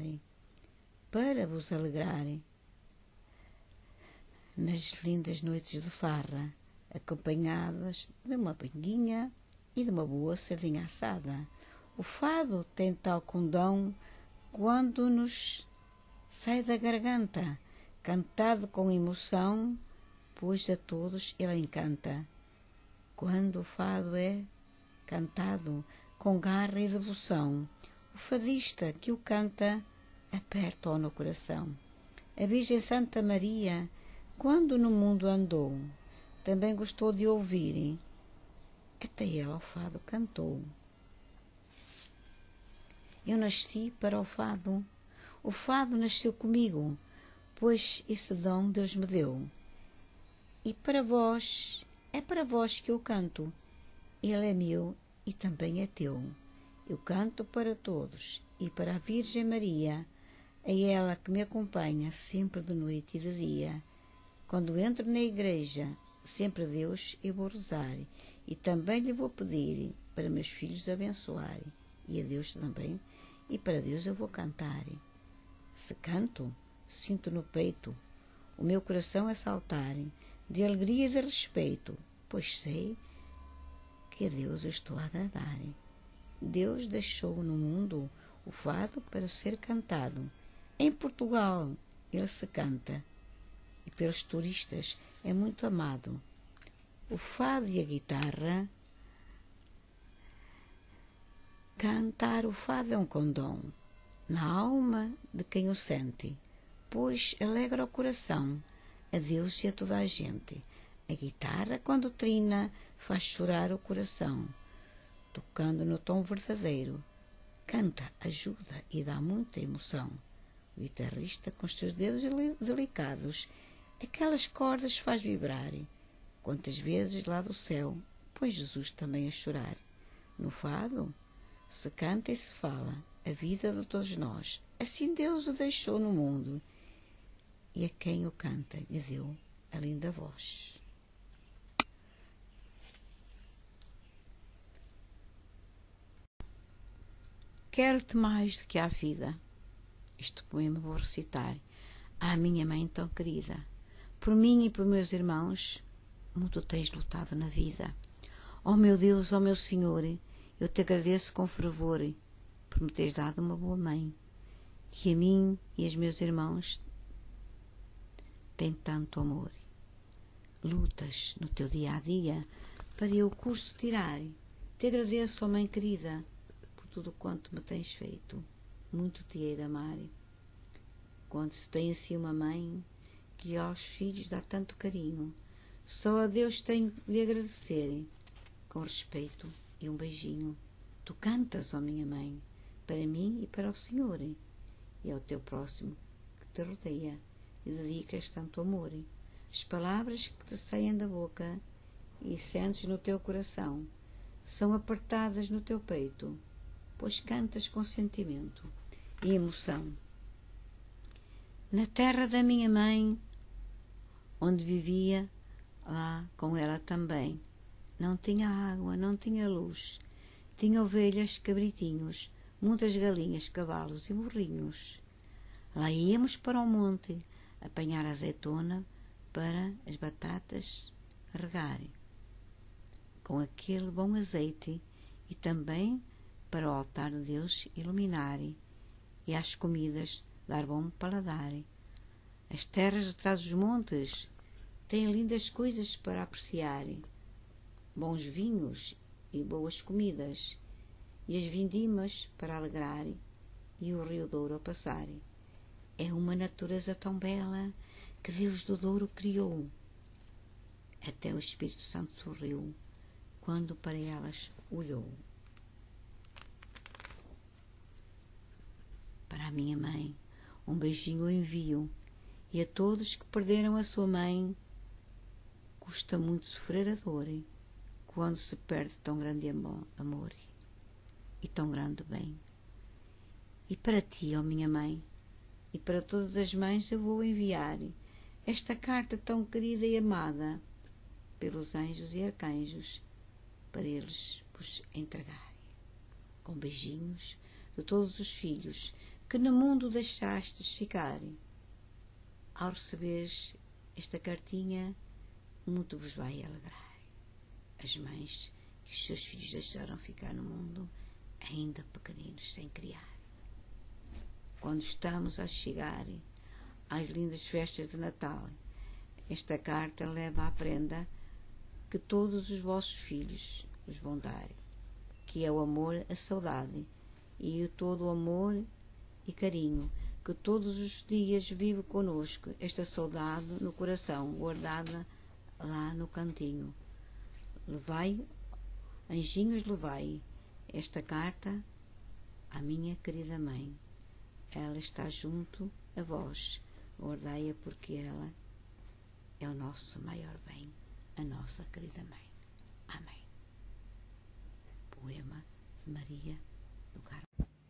nas lindas noites de farra, acompanhadas de uma pinguinha e de uma boa sardinha assada. O fado tem tal condão quando nos sai da garganta, cantado com emoção, pois a todos ele encanta. Quando o fado é cantado com garra e devoção, o fadista que o canta aperta-o no coração. A Virgem Santa Maria, quando no mundo andou, também gostou de ouvir, até ela o fado cantou. Eu nasci para o fado. O fado nasceu comigo, pois esse dom Deus me deu. E é para vós que eu canto. Ele é meu e também é teu. Eu canto para todos e para a Virgem Maria, a ela que me acompanha sempre de noite e de dia. Quando entro na igreja, sempre a Deus eu vou rezar e também lhe vou pedir para meus filhos abençoar e a Deus também, e para Deus eu vou cantar. Se canto, sinto no peito o meu coração a saltar de alegria e de respeito, pois sei que a Deus eu estou a agradar. Deus deixou no mundo o fado para ser cantado. Em Portugal ele se canta e pelos turistas é muito amado. O fado e a guitarra, cantar o fado é um condom na alma de quem o sente, pois alegra o coração a Deus e a toda a gente. A guitarra, quando trina, faz chorar o coração, tocando no tom verdadeiro. Canta, ajuda e dá muita emoção. O guitarrista, com os seus dedos delicados, aquelas cordas faz vibrar. Quantas vezes lá do céu põe Jesus também a chorar. No fado se canta e se fala a vida de todos nós. Assim Deus o deixou no mundo e a quem o canta lhe deu a linda voz. Quero-te mais do que a vida. Este poema vou recitar à minha mãe tão querida. Por mim e por meus irmãos, muito tens lutado na vida. Ó meu Deus, ó meu Senhor, eu te agradeço com fervor por me teres dado uma boa mãe, que a mim e aos meus irmãos tem tanto amor. Lutas no teu dia a dia para eu o curso tirar. Te agradeço, ó mãe querida, por tudo quanto me tens feito. Muito te hei de amar. Quando se tem assim uma mãe que aos filhos dá tanto carinho, só a Deus tenho de agradecer, com respeito e um beijinho. Tu cantas, ó minha mãe, para mim e para o Senhor, e ao teu próximo que te rodeia, e dedicas tanto amor. As palavras que te saem da boca e sentes no teu coração são apertadas no teu peito, pois cantas com sentimento e emoção. Na terra da minha mãe, onde vivia, lá com ela também, não tinha água, não tinha luz, tinha ovelhas, cabritinhos, muitas galinhas, cavalos e burrinhos. Lá íamos para o monte apanhar azeitona para as batatas regar, com aquele bom azeite, e também para o altar de Deus iluminar, e às comidas dar bom paladar. As terras atrás dos montes têm lindas coisas para apreciar, bons vinhos e boas comidas, e as vindimas para alegrar, e o rio Douro a passar. É uma natureza tão bela que Deus do Douro criou. Até o Espírito Santo sorriu quando para elas olhou. Para a minha mãe, um beijinho eu envio, e a todos que perderam a sua mãe. Custa muito sofrer a dor quando se perde tão grande amor e tão grande bem. E para ti, ó minha mãe, e para todas as mães eu vou enviar esta carta tão querida e amada pelos anjos e arcanjos, para eles vos entregar. Com beijinhos de todos os filhos que no mundo deixastes ficar. Ao receberes esta cartinha, muito vos vai alegrar. As mães que os seus filhos deixaram ficar no mundo, ainda pequeninos, sem criar. Quando estamos a chegar às lindas festas de Natal, esta carta leva à prenda que todos os vossos filhos vos vão dar, que é o amor, a saudade, e todo o amor e carinho, que todos os dias vive conosco, esta saudade no coração, guardada lá no cantinho. Levai, anjinhos, levai esta carta à minha querida mãe. Ela está junto a vós. Guardai-a porque ela é o nosso maior bem, a nossa querida mãe. Amém. Poema de Maria do Carmo.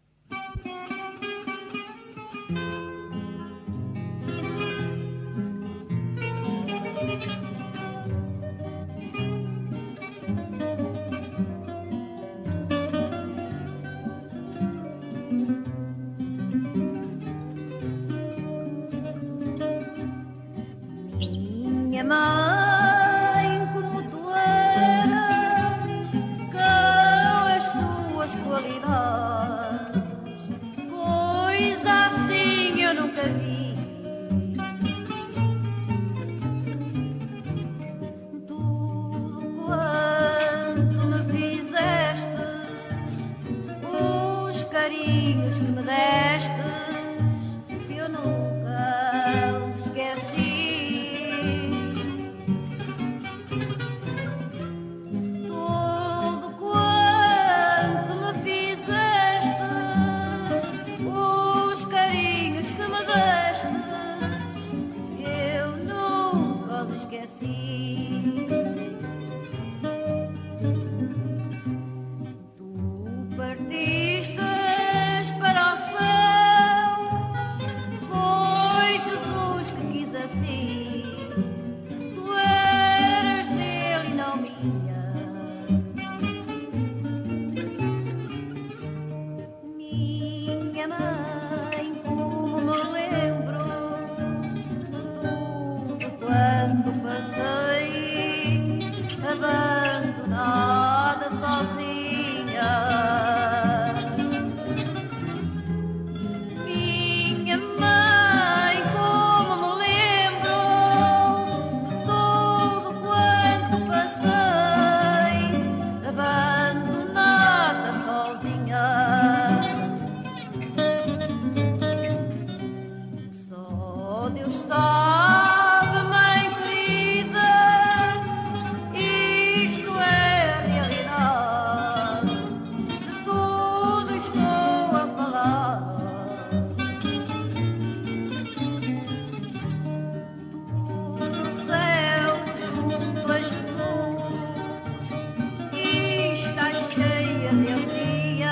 Minha mãe, como tu eras, com as tuas qualidades, coisa assim eu nunca vi. Tudo quanto me fizeste, os carinhos que me deste, eu nunca os esqueci. Abandonada sozinha, minha mãe, como me lembro de tudo quanto passei, abandonada sozinha. Só Deus sabe, mãe querida, isto é realidade, de tudo estou a falar. Tu no céu junto a Jesus, e estás cheia de alegria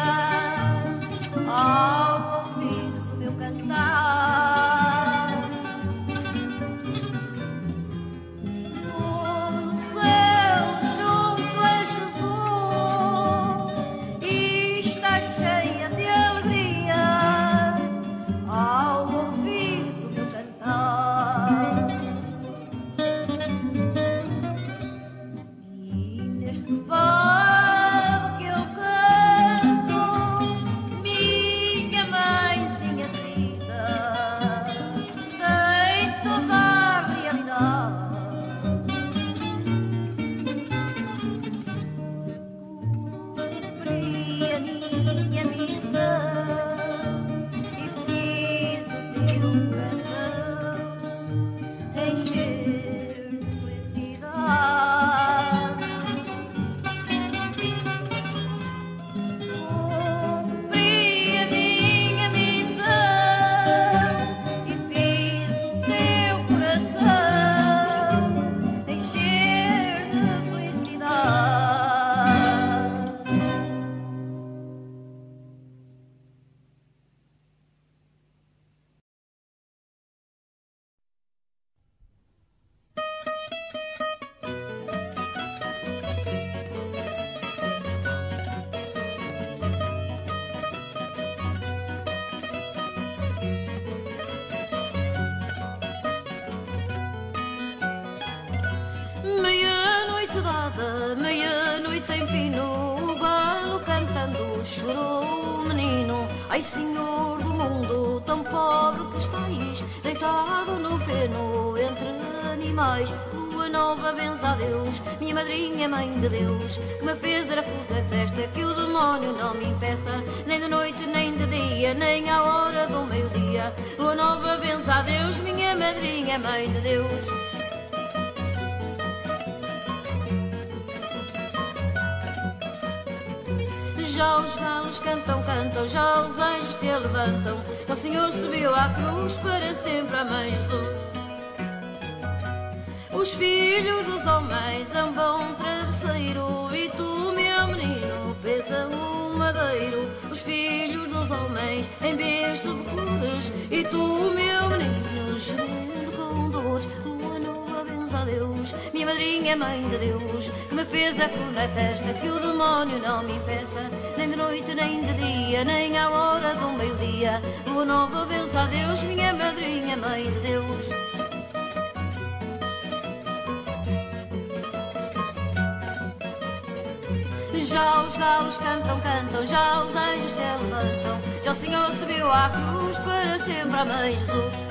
ao ouvires o meu cantar. Tu no céu junto a Jesus, e estás cheia de alegria ao ouvires o meu cantar. E neste fado que eu canto, minha mãezinha querida, tem toda a realidade. Cumpri a minha missão e fiz o teu coração encher de felicidade. Cumpri a minha missão e fiz o teu coração encher de felicidade. Meia-noite dada, meia-noite em pino, o galo cantando chorou o menino. Ai, senhor do mundo, tão pobre que estáis, deitado no feno entre animais. Lua nova, benza a Deus, minha madrinha, mãe de Deus, que me fez dar a puta testa, que o demónio não me impeça, nem de noite, nem de dia, nem à hora do meio-dia. Lua nova, benza a Deus, minha madrinha, mãe de Deus. Já os galos cantam, cantam, já os anjos se levantam. O Senhor subiu à cruz para sempre, amém Jesus. Os filhos dos homens ambam travesseiro e tu, meu menino, pesa um madeiro. Os filhos dos homens em berço de cores e tu, meu menino, chorando com dores. Lua nova, benza a Deus, minha madrinha, mãe de Deus, que me fez a cruz na testa, que o demónio não me impeça, nem de noite, nem de dia, nem à hora do meio-dia. Lua nova, benza a Deus, minha madrinha, mãe de Deus. Já os galos cantam, cantam, já os anjos se levantam. Já o Senhor subiu à cruz para sempre, amém Jesus.